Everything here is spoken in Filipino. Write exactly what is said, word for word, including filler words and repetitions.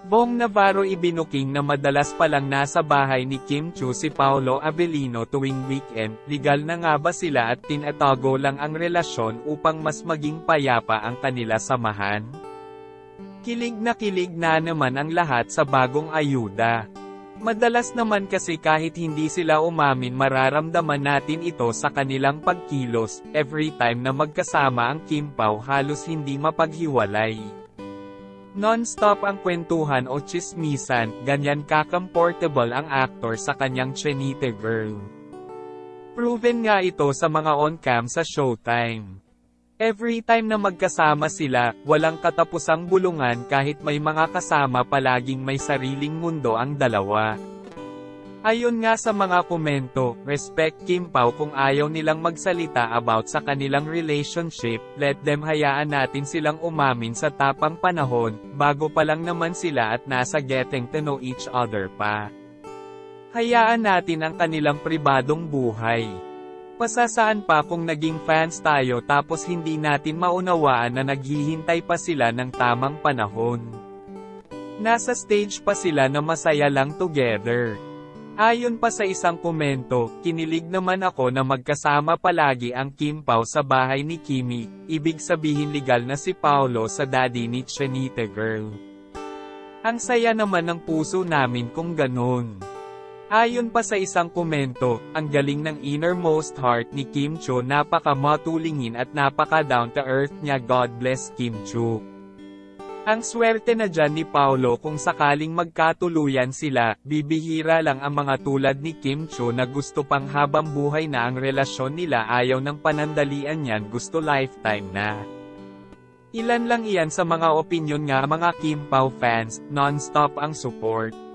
Bong Navarro ibinuking na madalas palang nasa bahay ni Kim Chiu si Paolo Avellino tuwing weekend. Legal na nga ba sila at tinatago lang ang relasyon upang mas maging payapa ang kanila samahan? Kilig na kilig na naman ang lahat sa bagong ayuda. Madalas naman kasi kahit hindi sila umamin mararamdaman natin ito sa kanilang pagkilos, every time na magkasama ang Kim Pao halos hindi mapaghiwalay. Non-stop ang kwentuhan o tsismisan, ganyan ka-comfortable ang aktor sa kanyang Chinita Girl. Proven nga ito sa mga on-cam sa Showtime. Every time na magkasama sila, walang katapusang bulungan kahit may mga kasama palaging may sariling mundo ang dalawa. Ayon nga sa mga komento, respect Kim Pao kung ayaw nilang magsalita about sa kanilang relationship, let them hayaan natin silang umamin sa tapang panahon, bago pa lang naman sila at nasa getting to know each other pa. Hayaan natin ang kanilang pribadong buhay. Pasasaan pa kung naging fans tayo tapos hindi natin maunawaan na naghihintay pa sila ng tamang panahon. Nasa stage pa sila na masaya lang together. Ayon pa sa isang komento, kinilig naman ako na magkasama palagi ang Kim Pao sa bahay ni Kimi, ibig sabihin legal na si Paolo sa daddy ni Chinita Girl. Ang saya naman ng puso namin kung ganun. Ayon pa sa isang komento, ang galing ng innermost heart ni Kim Chiu, napaka-matulingin at napaka-down-to-earth niya, God bless Kim Chiu. Ang swerte na dyan ni Paolo kung sakaling magkatuluyan sila, bibihira lang ang mga tulad ni Kim Chiu na gusto pang habang buhay na ang relasyon nila, ayaw ng panandalian yan, gusto lifetime na. Ilan lang iyan sa mga opinyon nga mga Kim Pao fans, non-stop ang support.